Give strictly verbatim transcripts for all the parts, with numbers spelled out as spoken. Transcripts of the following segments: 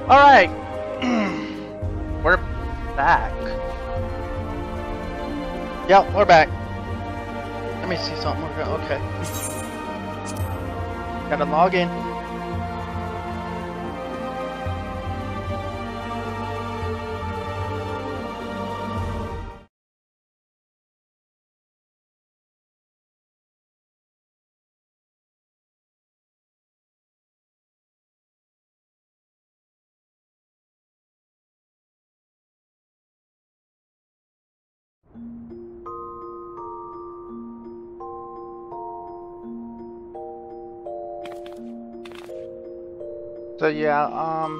Alright. We're back. Yep, we're back. Let me see something. Okay. Gotta log in. So yeah, um,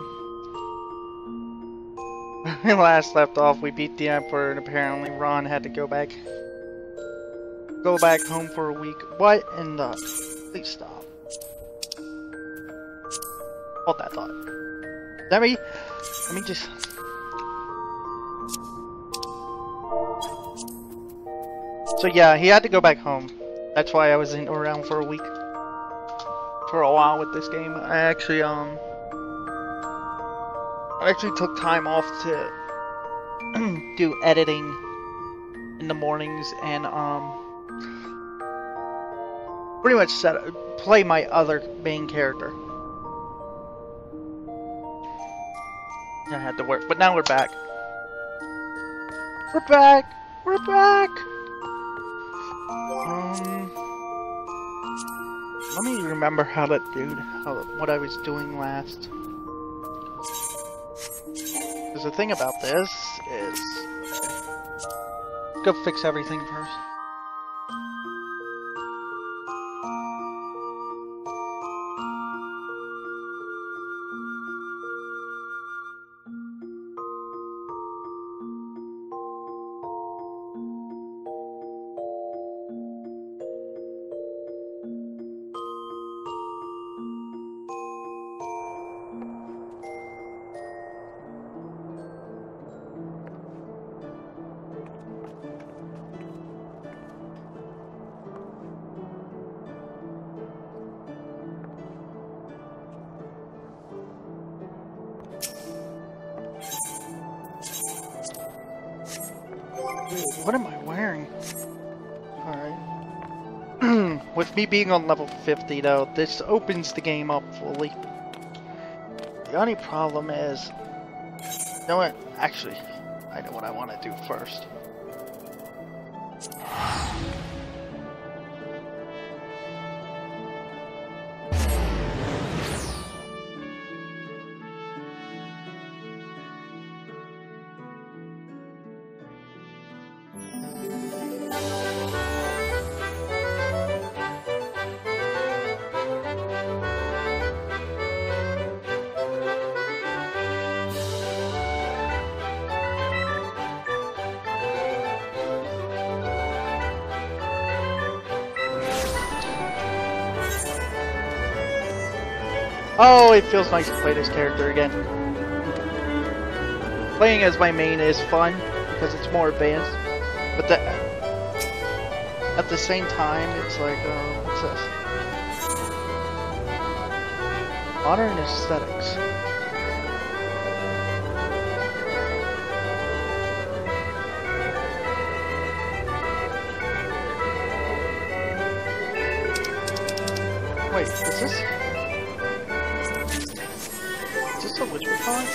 when we last left off, we beat the Emperor, and apparently Ron had to go back, go back home for a week. What in the? Please stop. Hold that thought. Let me, let me just. So yeah, he had to go back home. That's why I wasn't around for a week. For a while with this game. I actually, um, I actually took time off to do editing in the mornings and, um, pretty much set, play my other main character. I had to work, but now we're back. We're back! We're back! Um... Let me remember how to do how, what I was doing last. Because the thing about this is, go fix everything first. What am I wearing? Alright. With me being on level fifty though, this opens the game up fully. The only problem is... You know what? Actually, I know what I want to do first. Oh, it feels nice to play this character again. Playing as my main is fun, because it's more advanced, but the, at the same time, it's like, uh, what's this? Modern aesthetics. Wait, is this? So which one?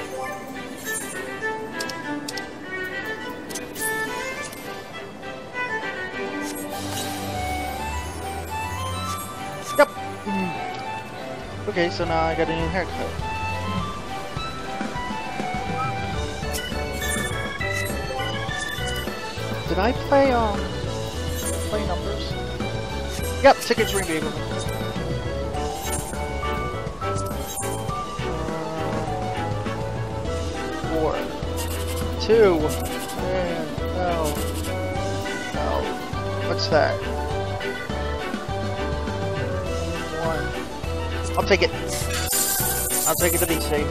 Yep. Mm. Okay, so now I got a new haircut. Did I play um play numbers? Yep, tickets redeemable. Four, two, and no, no. What's that? One. I'll take it. I'll take it to be safe.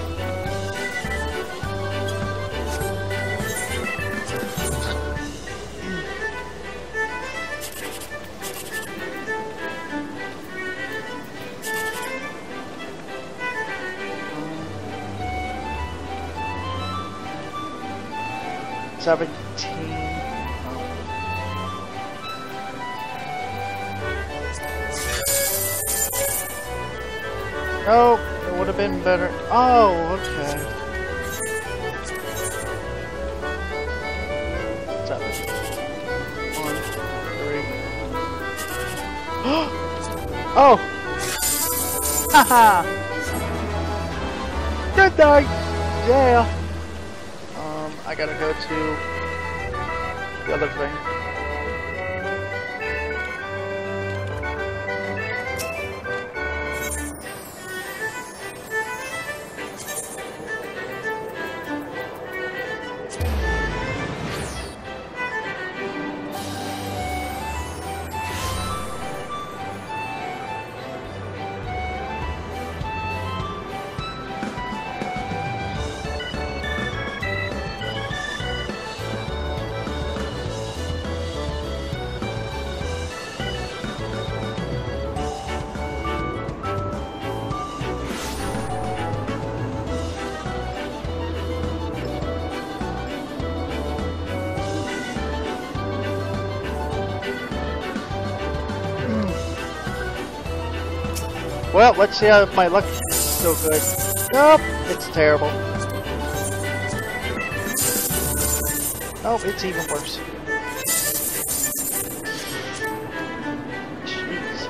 seventeen. Oh, it would have been better. Oh, okay. Seven. One, three. Oh! Haha! Good night! Yeah! Um, I gotta go to the other thing. Well, let's see how my luck is still good. Nope, it's terrible. Nope, it's even worse. Jeez.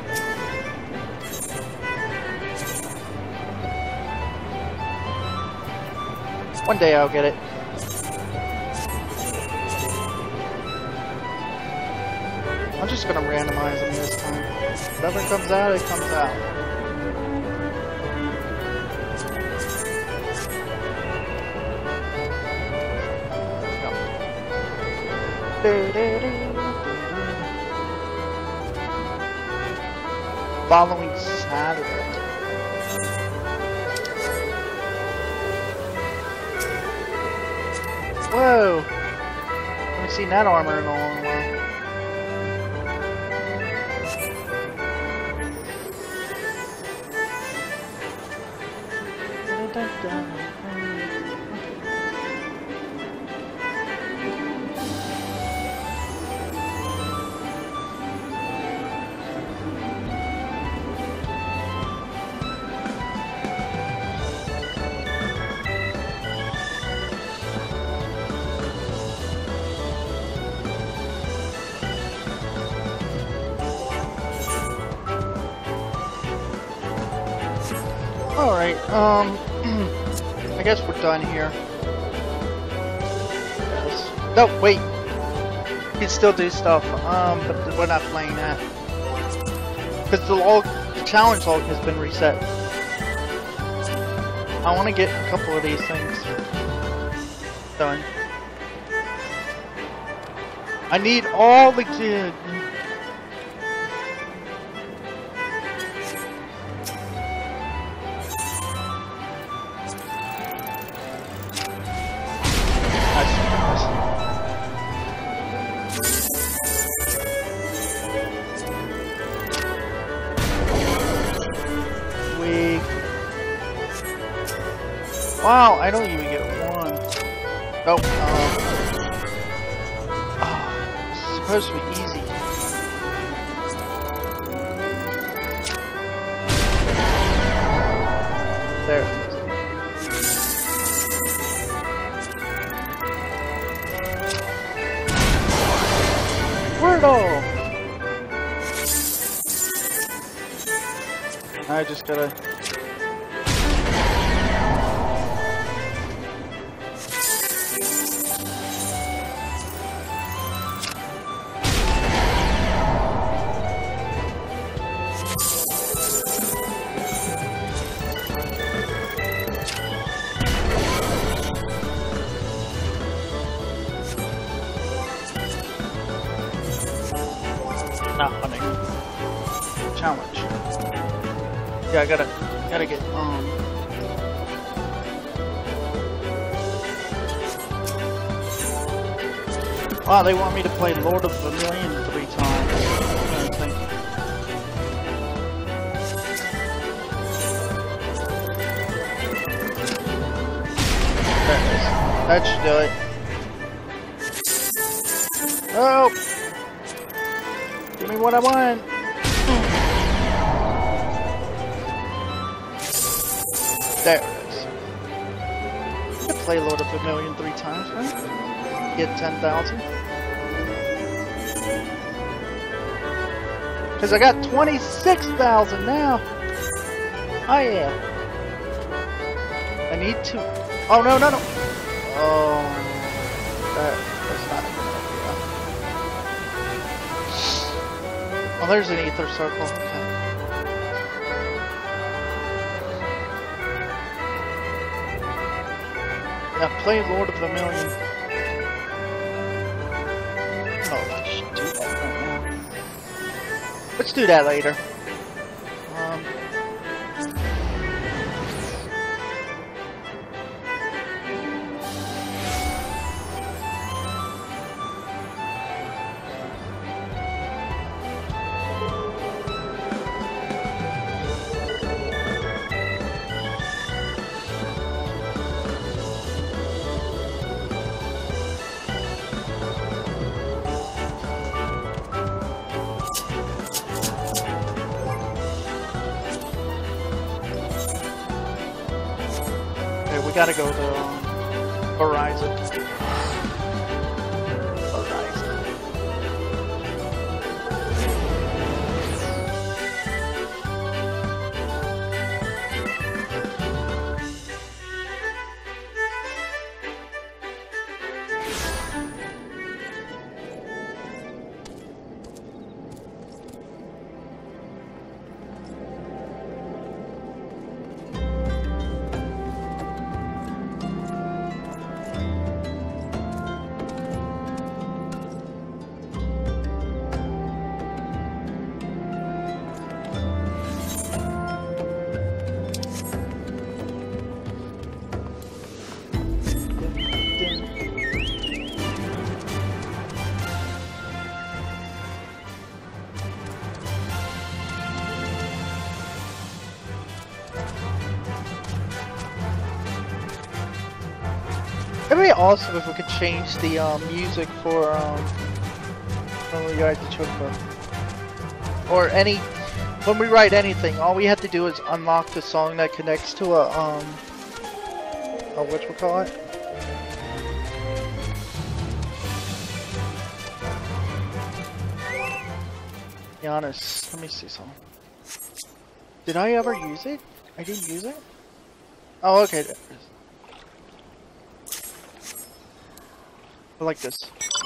One day I'll get it. I'm just gonna randomize them this time. Whatever comes out, it comes out. Following Saturday. Whoa! Haven't seen that armor in a long while. Alright, um, I guess we're done here. Yes. No, wait! You can still do stuff, um, but we're not playing that. Because the log, the challenge log has been reset. I want to get a couple of these things done. I need all the kids. Wow, I don't even get one. Oh, um, oh, it's supposed to be easy. There. Wordle! I just gotta... Not funny. Challenge. Yeah, I gotta, gotta get, um... wow, they want me to play Lord of Vermilion three times. I think. There it is. That should do it. Oh! Give me what I want! There it is. You can play Lord of the Million three times, right? Get ten thousand. Because I got twenty-six thousand now! Oh yeah. I need to... Oh no, no, no! Oh... That, that's not a good idea. Oh, there's an ether circle. Okay. Yeah, play Lord of the Million. Oh, I should do that right now. Let's do that later. Um... We gotta go to um, Horizon. Horizon. It'd be awesome if we could change the um, music for um, when we ride the chocobo. Or any, when we write anything, all we have to do is unlock the song that connects to a, um, a whatchamacallit? Be honest, let me see something. Did I ever use it? I didn't use it? Oh, okay. I like this.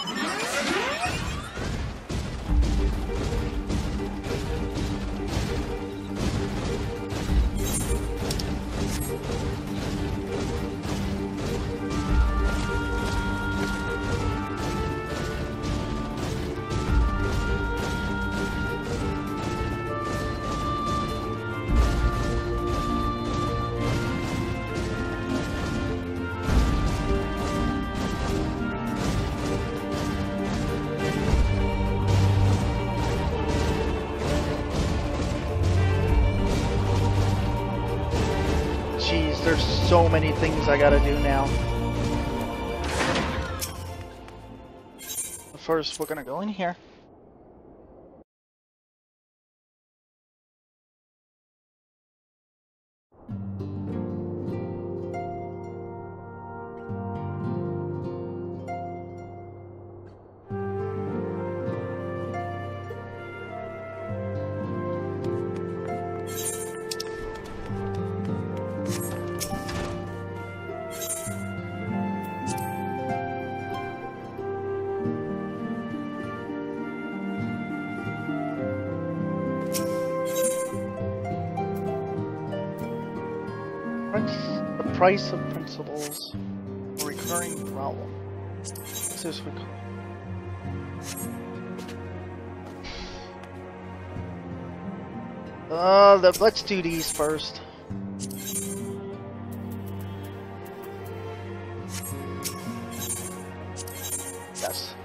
There's so many things I gotta do now. First, we're gonna go in here. The price of principles, a recurring problem. What's this recurring? Uh, the, let's do these first. Yes.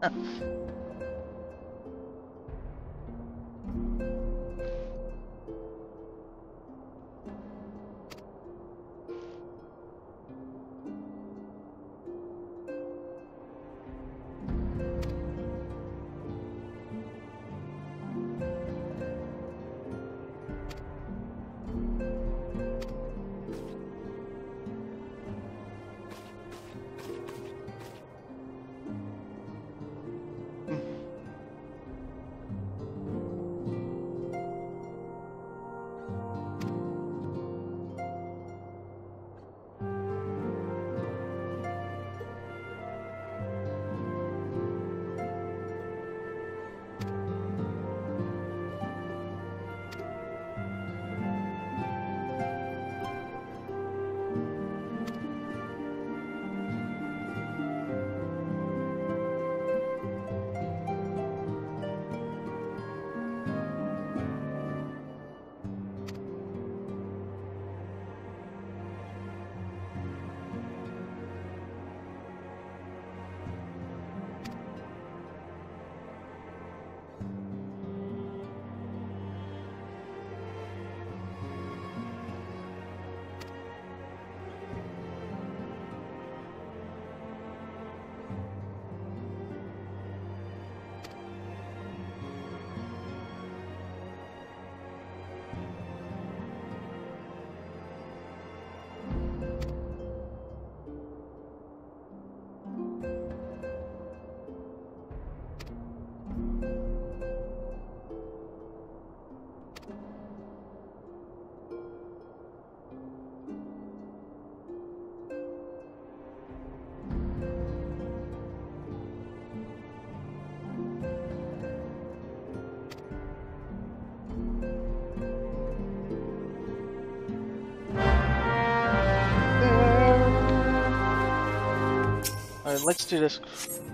Alright, let's do this.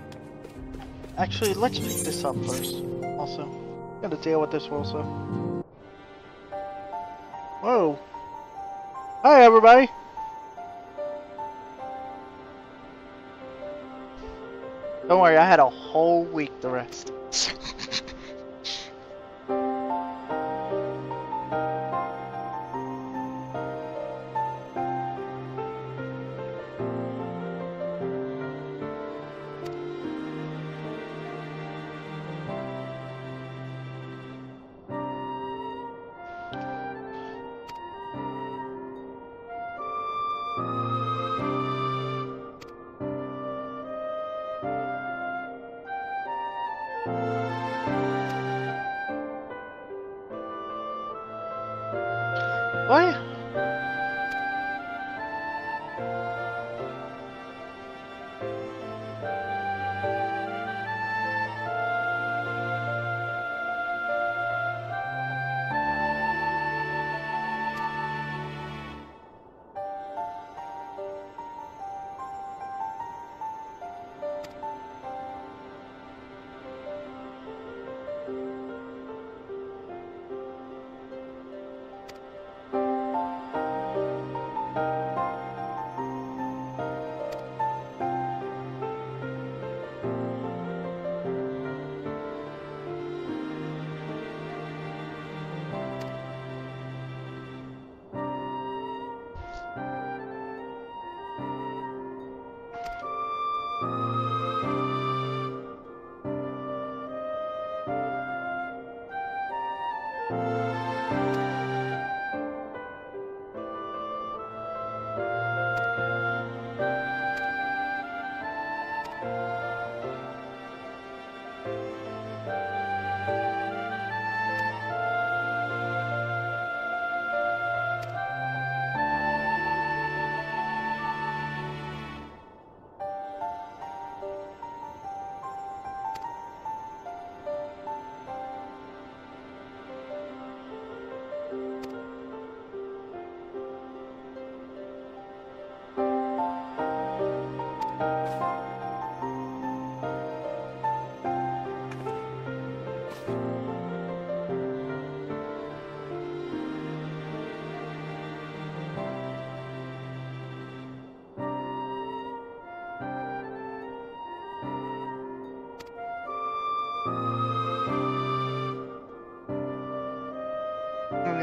Actually, let's pick this up first. Also, gotta deal with this also. Whoa! Hi, everybody! Don't worry, I had a whole week to rest. What?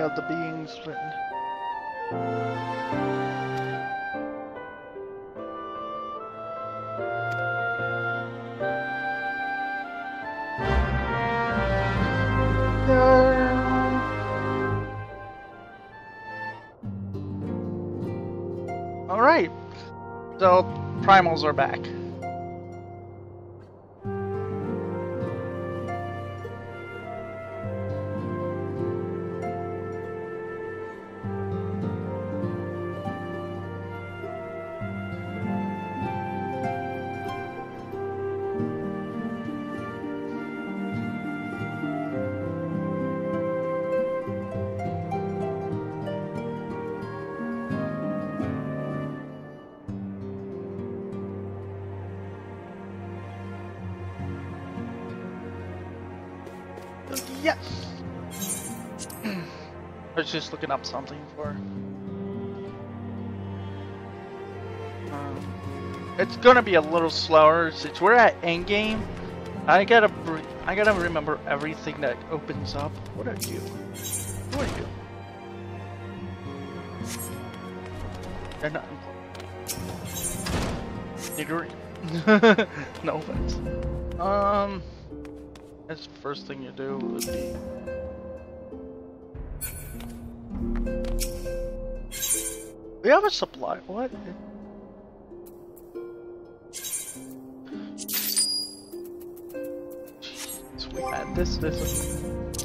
of the beings written. Alright, so primals are back. Yes! I was just looking up something for... Um, it's gonna be a little slower since we're at endgame. I gotta, I gotta remember everything that opens up. What are you? Who are you? They're not important. Neither. No offense. Um... That's the first thing you do would be... We have a supply. What? Jeez, we had this, this.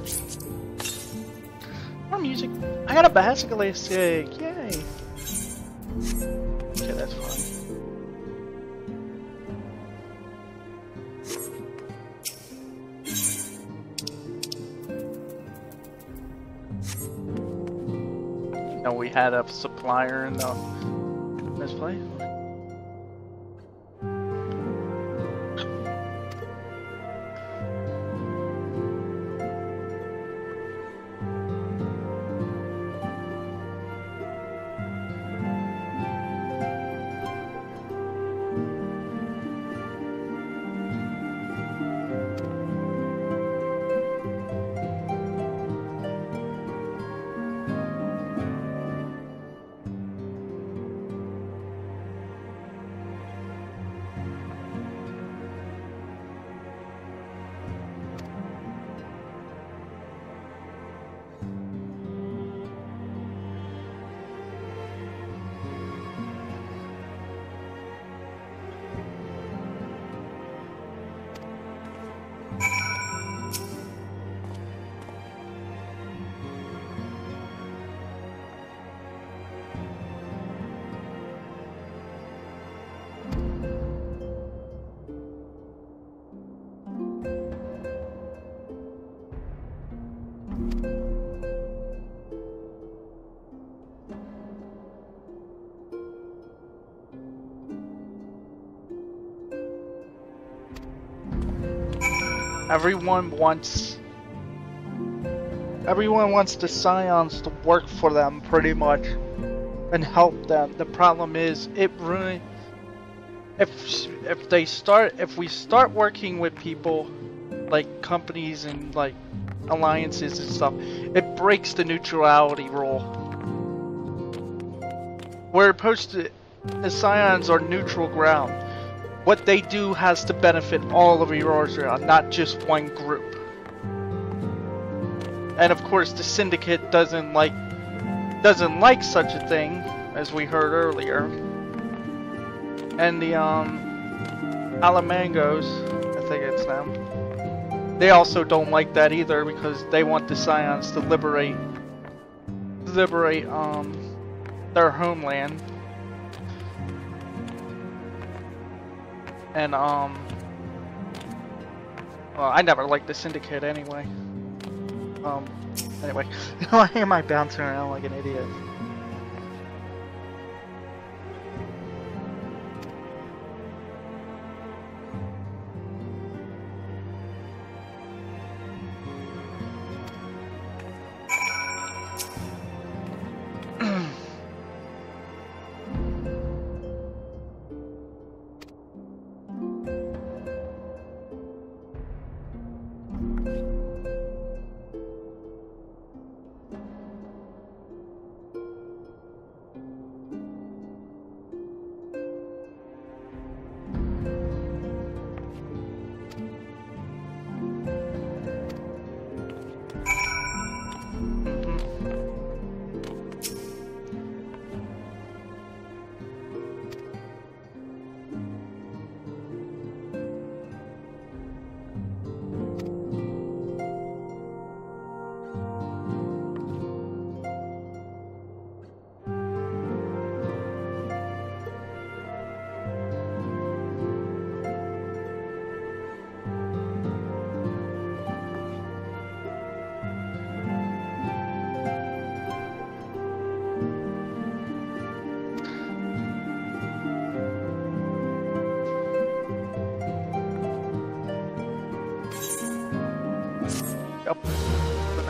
More music. I got a basilistic. Yay. Okay, that's fine. No, we had a supplier in the this place. Everyone wants... Everyone wants the Scions to work for them, pretty much, and help them. The problem is, it really... If, if they start... If we start working with people, like companies and like alliances and stuff, it breaks the neutrality rule. We're supposed to... The Scions are neutral ground. What they do has to benefit all of Eurasia, not just one group. And of course, the Syndicate doesn't like doesn't like such a thing, as we heard earlier. And the um, Alamangos, I think it's them. They also don't like that either because they want the Scions to liberate liberate um their homeland. And, um... well, I never liked the Syndicate anyway. Um, anyway. Why am I bouncing around like an idiot?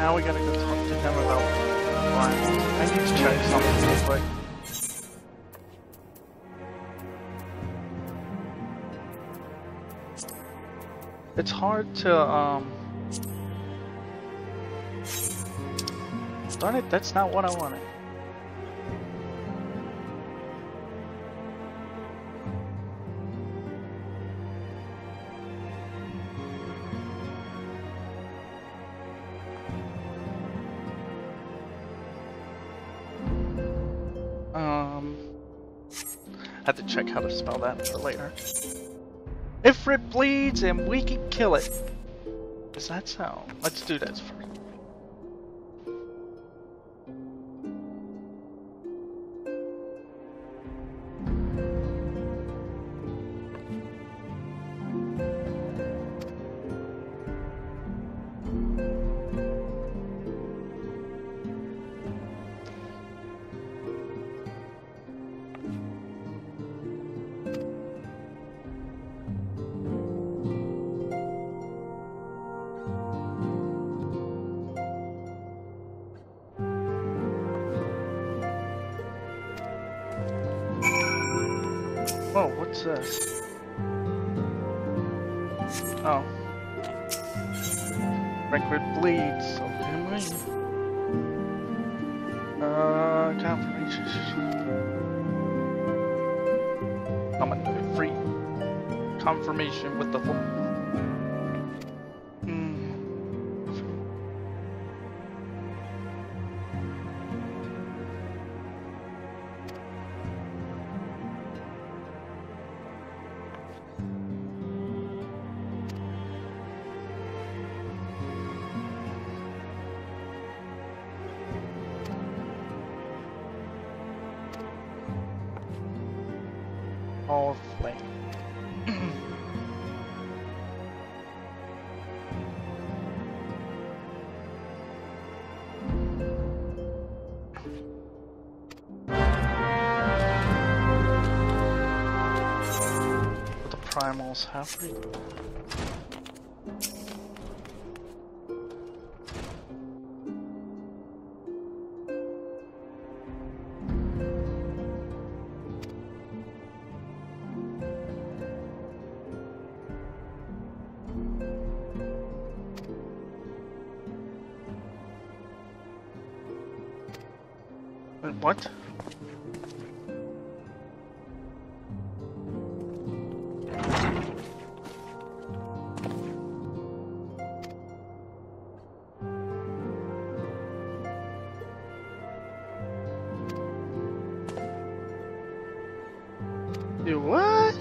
now we gotta go talk to him about Ryan. I need to check something real quick. It's hard to, um... darn it, that's not what I wanted. Um... I have to check how to spell that for later. If it bleeds and we can kill it. Does that sound? Let's do this first. Whoa, what's this? Oh. Record bleeds, so can we? Uh, confirmation. I'm gonna get free confirmation with the full. All flame. The primals have to. What? You what?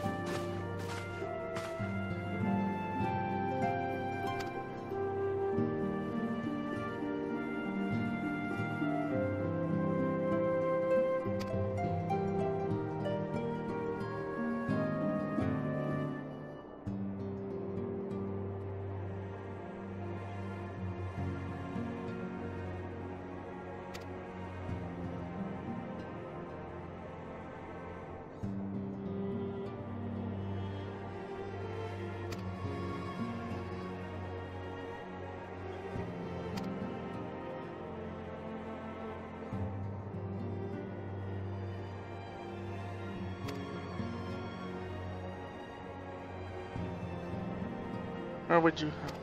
Or would you have?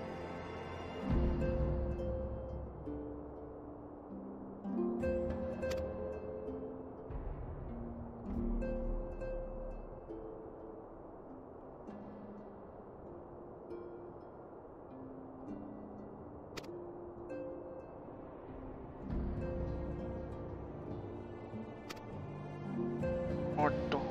Or don't?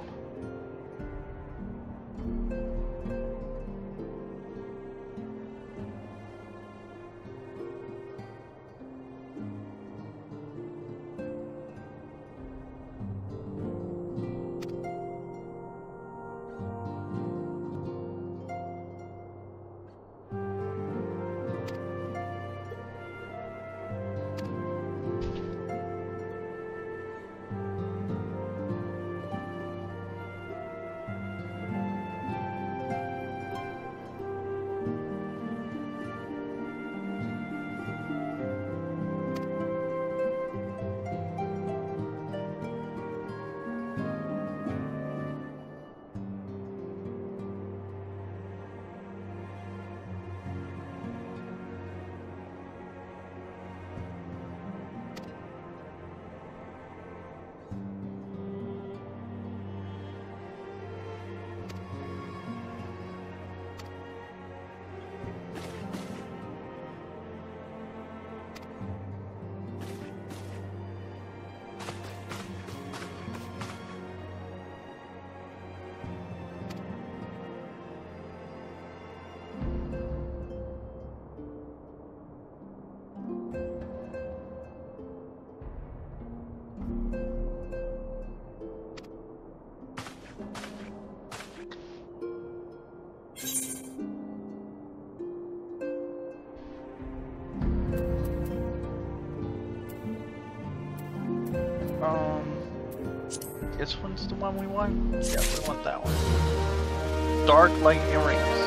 Um, this one's the one we want? Yeah, we want that one. Dark light earrings.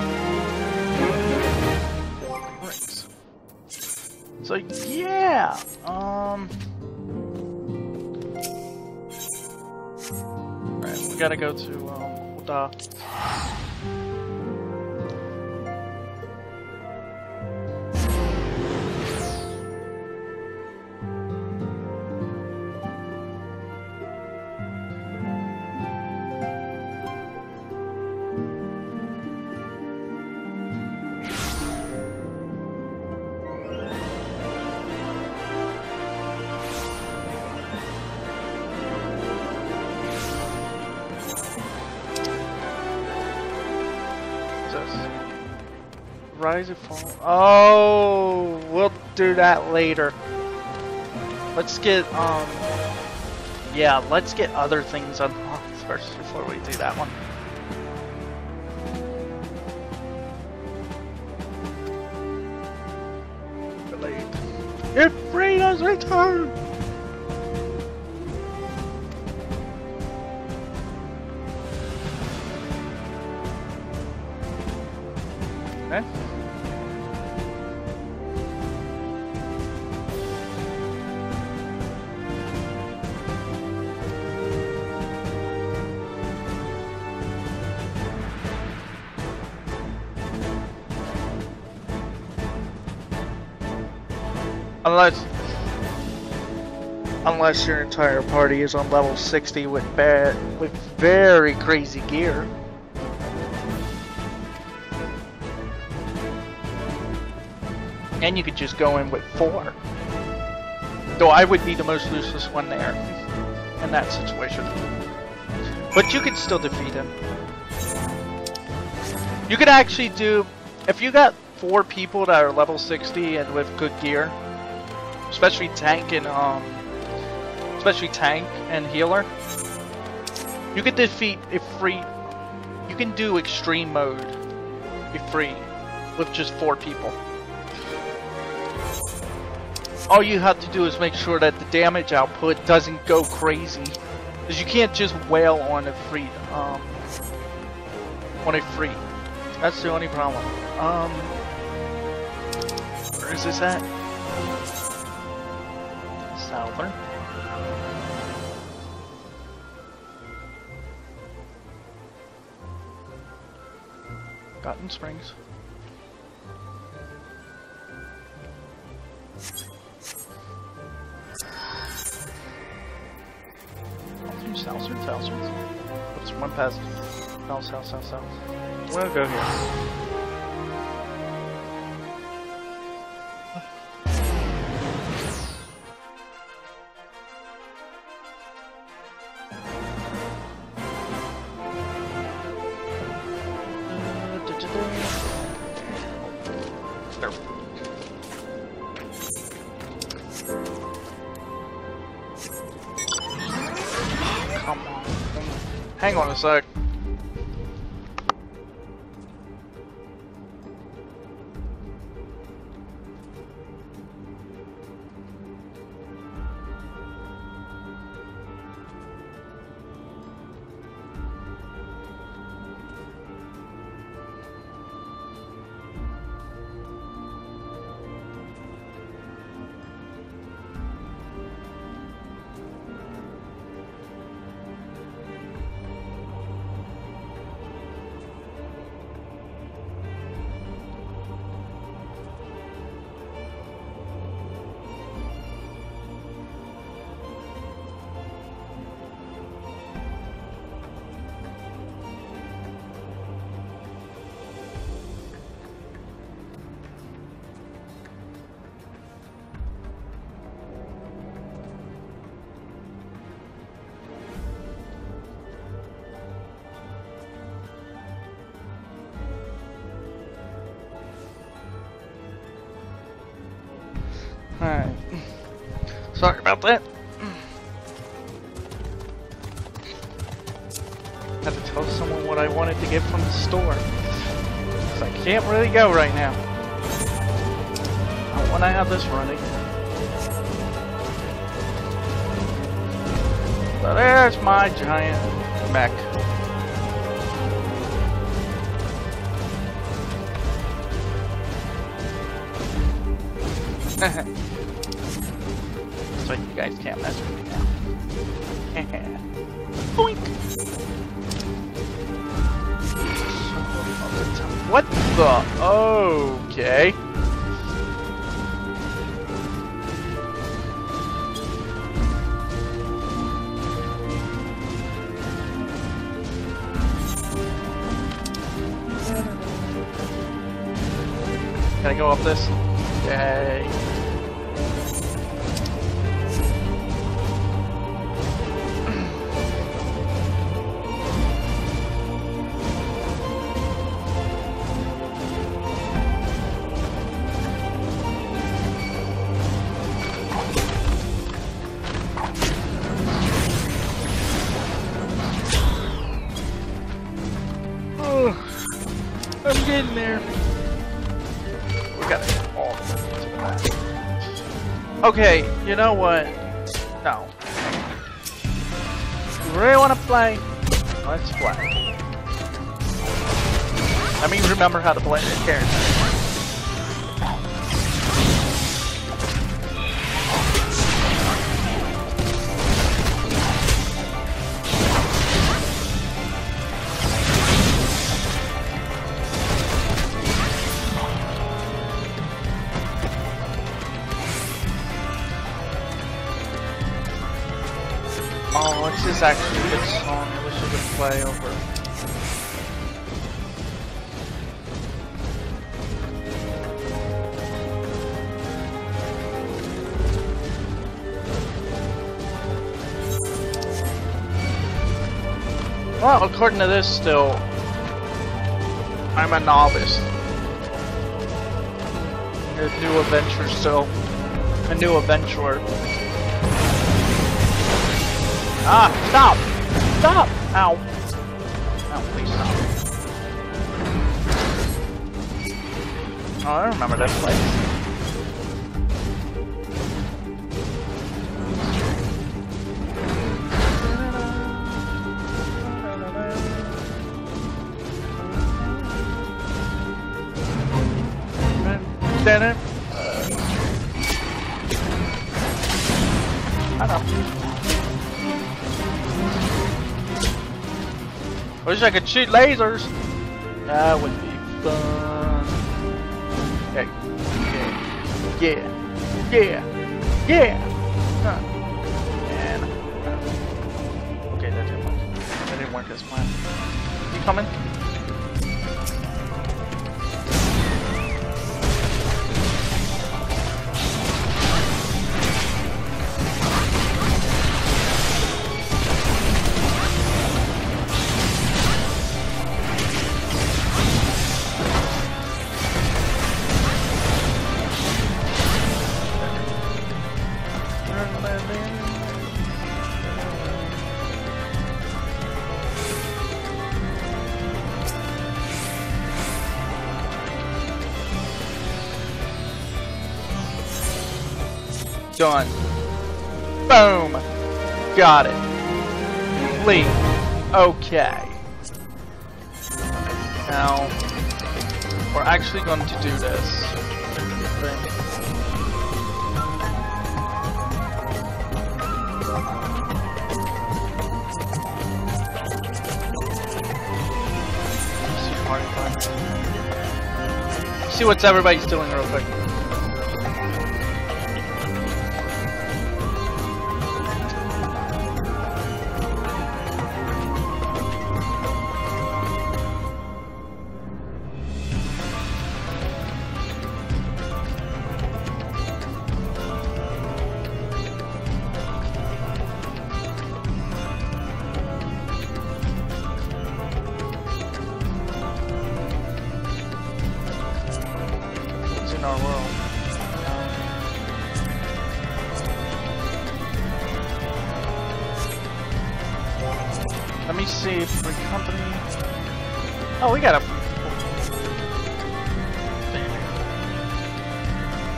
Earrings. So yeah, um... Alright, we gotta go to, um, the... Rise and fall. Oh, we'll do that later. Let's get, um, yeah, let's get other things unlocked first before we do that one. If Freedom's return! Okay. Unless, unless your entire party is on level sixty with bad, with very crazy gear. And you could just go in with four. Though I would be the most useless one there in that situation. But you could still defeat him. You could actually do, if you got four people that are level sixty and with good gear, especially tank and um, especially tank and healer, you could defeat if free. You can do extreme mode if free with just four people. All you have to do is make sure that the damage output doesn't go crazy, because you can't just wail on a free um on a free. That's the only problem. Um, where is this at? Southern. Cotton Springs. South, south, south. What's one past? South, south, south, south. We'll go here. Hang on a sec. Alright. Sorry about that. Had to tell someone what I wanted to get from the store. So I can't really go right now. I want to have this running. So there's my giant mech. So you guys can't mess with me now. Boink! What the? Okay. Can I go up this? Yay. I'm getting there. We gotta get all the way to the back. Okay, you know what? No. You really want to play? Let's play. Let me remember how to play this character. Oh, this is actually a good song. I wish I could play over. Well, according to this, still, I'm a novice. A new adventure, still. A new adventurer. Ah, stop! Stop! Ow. Oh, please stop. Oh, I remember that place. Dinner. I know. Wish I could shoot lasers. That would be fun. Okay. Yeah. Yeah. Yeah. Yeah. Huh. And uh, okay, that didn't work. That didn't work as planned. You coming? Done. Boom. Got it. Complete. Okay. Now, we're actually going to do this thing. See what's everybody's doing real quick. In our world. Let me see if the company. Oh, we got a.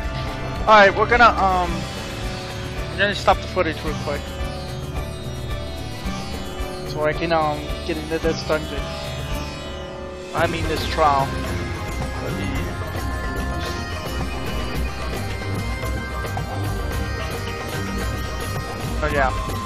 All right, we're gonna um. We're gonna stop the footage real quick. Enix working on getting to this dungeon. I mean this trial. Oh yeah.